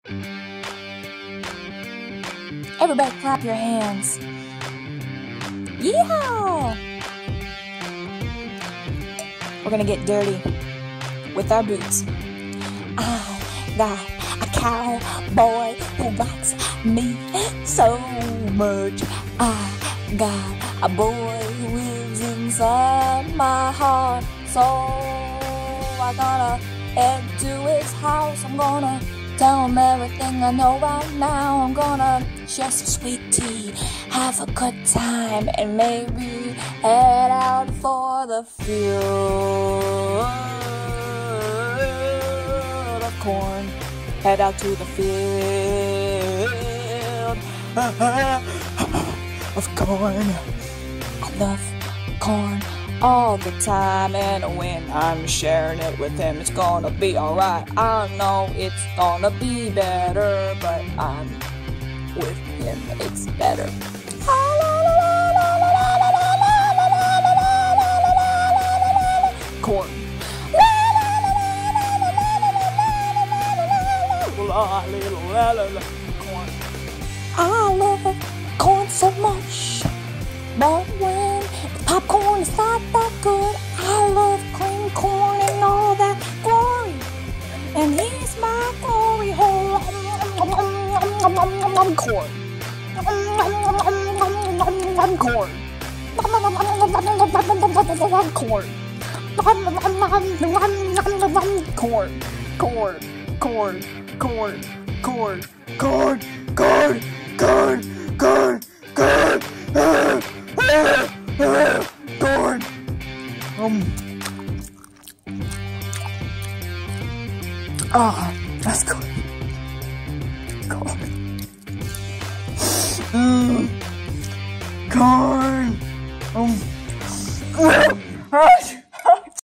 Everybody clap your hands. Yeehaw! We're gonna get dirty with our boots. I got a cowboy who likes me so much. I got a boy who lives inside my heart. So I'm gonna head to his house. I'm gonna tell him everything I know right now. I'm gonna share some sweet tea, have a good time, and maybe head out for the field of corn. Head out to the field of corn. I love corn all the time, and when I'm sharing it with him, it's gonna be alright. I know it's gonna be better, but I'm with him, it's better. Corn. Corn. I love corn so much, but when popcorn is not that good, I love cream corn and all that glory, and he's my glory hole. Corn. Corn. Corn. Corn. Corn. Corn. Corn. Corn. Corn. Corn. Corn. Corn. Corn. Corn. That's good. Corn. Corn.